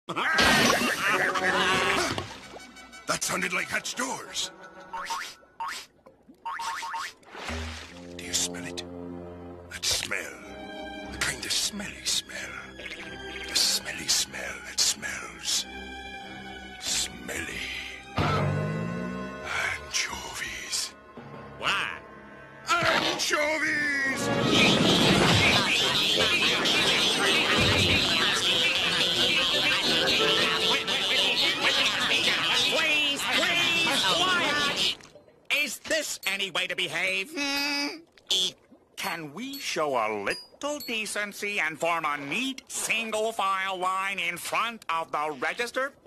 That sounded like hatched doors. Do you smell it? That smell. The kind of smelly smell. The smelly smell that smells. Smelly. Anchovies. Why? Anchovies! Please, quiet! Is this any way to behave? Can we show a little decency and form a neat single-file line in front of the register?